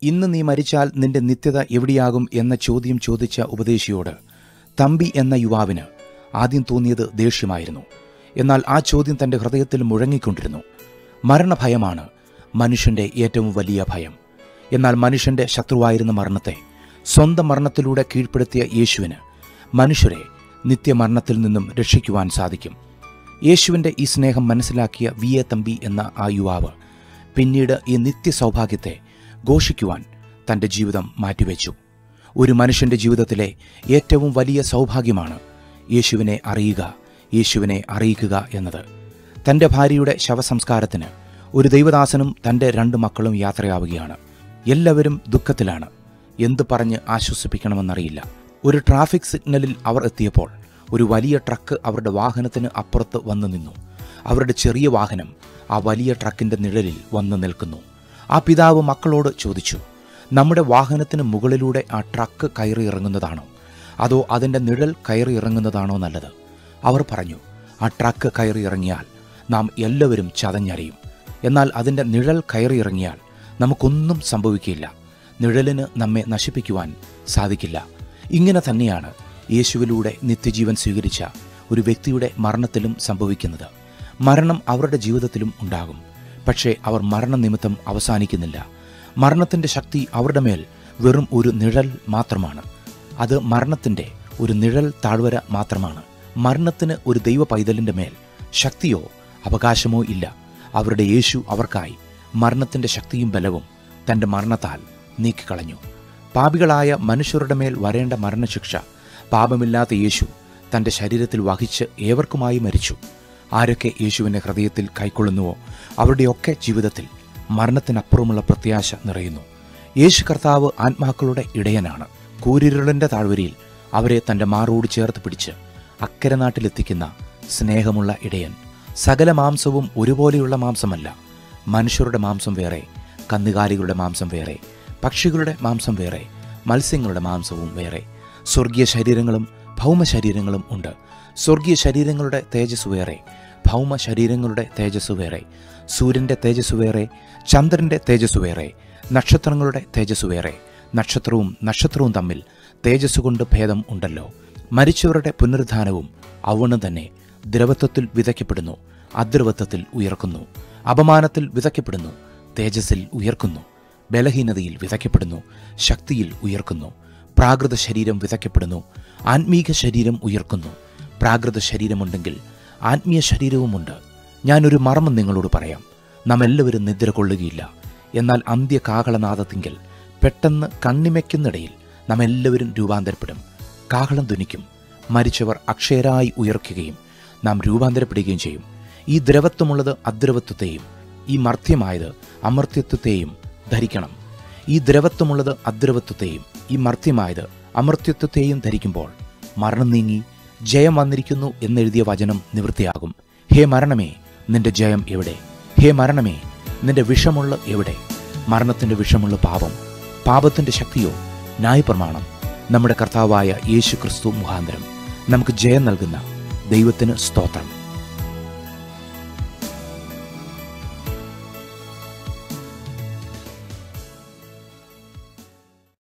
ഇന്ന് നീ മരിച്ചാൽ നിന്റെ നിത്യത എവിടെയാകും എന്ന ചോദ്യം ചോദിച്ച ഉപദേശിയോട് തമ്പി എന്ന യുവാവിന് ആദ്യം തോന്നിയത് ദേഷ്യമായിരുന്നു. എന്നാൽ ആ ചോദ്യം തൻ്റെ ഹൃദയത്തിൽ മുഴങ്ങിക്കൊണ്ടിരുന്നു. മരണഭയമാണ് മനുഷ്യൻ്റെ ഏറ്റവും വലിയ ഭയം. എന്നാൽ മനുഷ്യൻ്റെ ശത്രുവായിരുന്ന മരണത്തെ സ്വന്തം മരണത്തിലൂടെ കീഴ്പ്പെടുത്തിയ യേശുവിന് മനുഷ്യരെ നിത്യമരണത്തിൽ നിന്നും രക്ഷിക്കുവാൻ സാധിക്കും. യേശുവിൻ്റെ ഈ സ്നേഹം മനസ്സിലാക്കിയ വി.എ. തമ്പി എന്ന ആ യുവാവ് പിന്നീട് ഈ നിത്യസൗഭാഗ്യത്തെ ഘോഷിക്കുവാൻ തൻ്റെ ജീവിതം മാറ്റിവെച്ചു. ഒരു മനുഷ്യൻ്റെ ജീവിതത്തിലെ ഏറ്റവും വലിയ സൗഭാഗ്യമാണ് യേശുവിനെ അറിയുക, യേശുവിനെ അറിയിക്കുക എന്നത്. തൻ്റെ ഭാര്യയുടെ ശവസംസ്കാരത്തിന് ഒരു ദൈവദാസനും തൻ്റെ 2 മക്കളും യാത്രയാവുകയാണ്. എല്ലാവരും ദുഃഖത്തിലാണ്. എന്തു പറഞ്ഞ് ആശ്വസിപ്പിക്കണമെന്നറിയില്ല. ഒരു ട്രാഫിക് സിഗ്നലിൽ അവർ എത്തിയപ്പോൾ ഒരു വലിയ ട്രക്ക് അവരുടെ വാഹനത്തിന് അപ്പുറത്ത് വന്നു നിന്നു. അവരുടെ ചെറിയ വാഹനം ആ വലിയ ട്രക്കിൻ്റെ നിഴലിൽ വന്നു നിൽക്കുന്നു. ആ പിതാവ് മക്കളോട് ചോദിച്ചു, നമ്മുടെ വാഹനത്തിന് മുകളിലൂടെ ആ ട്രക്ക് കയറി ഇറങ്ങുന്നതാണോ അതോ അതിൻ്റെ നിഴൽ കയറി ഇറങ്ങുന്നതാണോ നല്ലത്? അവർ പറഞ്ഞു, ആ ട്രക്ക് കയറി ഇറങ്ങിയാൽ നാം എല്ലാവരും ചതഞ്ഞറിയും. എന്നാൽ അതിൻ്റെ നിഴൽ കയറി ഇറങ്ങിയാൽ നമുക്കൊന്നും സംഭവിക്കില്ല. നിഴലിന് നമ്മെ നശിപ്പിക്കുവാൻ സാധിക്കില്ല. ഇങ്ങനെ തന്നെയാണ് യേശുവിലൂടെ നിത്യജീവൻ സ്വീകരിച്ച ഒരു വ്യക്തിയുടെ മരണത്തിലും സംഭവിക്കുന്നത്. മരണം അവരുടെ ജീവിതത്തിലും ഉണ്ടാകും. പക്ഷേ അവർ മരണനിമിത്തം അവസാനിക്കുന്നില്ല. മരണത്തിൻ്റെ ശക്തി അവരുടെ മേൽ വെറും ഒരു നിഴൽ മാത്രമാണ്. അത് മരണത്തിൻ്റെ ഒരു നിഴൽ താഴ്വര മാത്രമാണ്. മരണത്തിന് ഒരു ദൈവ പൈതലിൻ്റെ മേൽ ശക്തിയോ അവകാശമോ ഇല്ല. അവരുടെ യേശു അവർക്കായി മരണത്തിൻ്റെ ശക്തിയും ബലവും തൻ്റെ മരണത്താൽ നീക്കിക്കളഞ്ഞു. പാപികളായ മനുഷ്യരുടെ മേൽ വരേണ്ട മരണശിക്ഷ പാപമില്ലാത്ത യേശു തൻ്റെ ശരീരത്തിൽ വഹിച്ച് ഏവർക്കുമായി മരിച്ചു. ആരൊക്കെ യേശുവിനെ ഹൃദയത്തിൽ കൈക്കൊള്ളുന്നുവോ അവരുടെയൊക്കെ ജീവിതത്തിൽ മരണത്തിനപ്പുറമുള്ള പ്രത്യാശ നിറയുന്നു. യേശു കർത്താവ് ആത്മാക്കളുടെ ഇടയനാണ്. കൂരിരുളിൻ്റെ താഴ്വരയിൽ അവരെ തൻ്റെ മാറോട് ചേർത്ത് പിടിച്ച് അക്കരെ നാട്ടിലെത്തിക്കുന്ന സ്നേഹമുള്ള ഇടയൻ. സകല മാംസവും ഒരുപോലെയുള്ള മാംസമല്ല. മനുഷ്യരുടെ മാംസം വേറെ, കന്നുകാലികളുടെ മാംസം വേറെ, പക്ഷികളുടെ മാംസം വേറെ, മത്സ്യങ്ങളുടെ മാംസവും വേറെ. സ്വർഗീയ ശരീരങ്ങളും ഭൗമ ശരീരങ്ങളും ഉണ്ട്. സ്വർഗീയ ശരീരങ്ങളുടെ തേജസ് വേറെ, ഭൗമ ശരീരങ്ങളുടെ തേജസ് വേറെ. സൂര്യൻ്റെ തേജസ് വേറെ, ചന്ദ്രൻ്റെ തേജസ് വേറെ, നക്ഷത്രങ്ങളുടെ തേജസ് വേറെ. നക്ഷത്രവും തമ്മിൽ തേജസ് കൊണ്ട് ഭേദം ഉണ്ടല്ലോ. മരിച്ചവരുടെ പുനരുദ്ധാനവും അവണ്ണം തന്നെ ദ്രവത്വത്തിൽ വിതയ്ക്കപ്പെടുന്നു, അദ്രവത്വത്തിൽ ഉയർക്കുന്നു. അപമാനത്തിൽ വിതയ്ക്കപ്പെടുന്നു, തേജസ്സിൽ ഉയർക്കുന്നു. ബലഹീനതയിൽ വിതയ്ക്കപ്പെടുന്നു, ശക്തിയിൽ ഉയർക്കുന്നു. പ്രാകൃത ശരീരം വിതയ്ക്കപ്പെടുന്നു, ആത്മീക ശരീരം ഉയർക്കുന്നു. പ്രാകൃത ശരീരമുണ്ടെങ്കിൽ ആത്മീയ ശരീരവുമുണ്ട്. ഞാനൊരു മർമ്മം നിങ്ങളോട് പറയാം. നാം എല്ലാവരും നിദ്ര കൊള്ളുകയില്ല. എന്നാൽ അന്ത്യകാഹളനാദത്തിങ്കൽ പെട്ടെന്ന് കണ്ണിമയ്ക്കുന്നിടയിൽ നാം എല്ലാവരും രൂപാന്തരപ്പെടും. കാഹളം ധ്വനിക്കും. മരിച്ചവർ അക്ഷയരായി ഉയർക്കുകയും നാം രൂപാന്തരപ്പെടുകയും ചെയ്യും. ഈ ദ്രവത്വമുള്ളത് അദ്രവത്വത്തെയും ഈ മർത്യമായത് അമർത്യത്വത്തെയും ധരിക്കണം. ഈ ദ്രവത്വമുള്ളത് അദ്രവത്വത്തെയും ഈ മർത്യമായത് അമർത്യത്വത്തെയും ധരിക്കുമ്പോൾ മരണം നീങ്ങി ജയം വന്നിരിക്കുന്നു എന്നെഴുതിയ വചനം നിവൃത്തിയാകും. ഹേ മരണമേ, നിന്റെ ജയം എവിടെ? ഹേ മരണമേ, നിന്റെ വിഷമുള്ള എവിടെ? മരണത്തിൻ്റെ വിഷമുള്ള പാപം, പാപത്തിൻ്റെ ശക്തിയോ ന്യായപ്രമാണം. നമ്മുടെ കർത്താവായ യേശു ക്രിസ്തു മുഖാന്തരം നമുക്ക് ജയം നൽകുന്ന ദൈവത്തിന് സ്തോത്രം.